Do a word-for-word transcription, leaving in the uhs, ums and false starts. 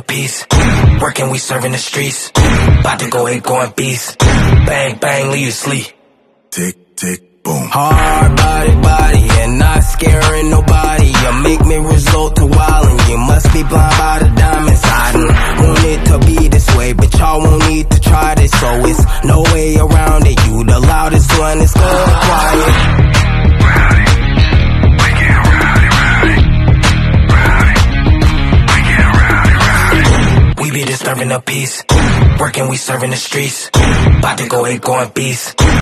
a piece. Working, we serving the streets. About to go ape, going beast. Bang, bang, leave you sleep. Tick, tick, boom. Hard body, body, and not scaring nobody. You make me resort to wildin'. You must be blind by the diamonds. I done want it to be this way, but y'all won't need to try this, so it's no way around it. You the loudest one, it's go quiet. Disturbing the peace. Working, we serving the streets. About to go ape, going beast.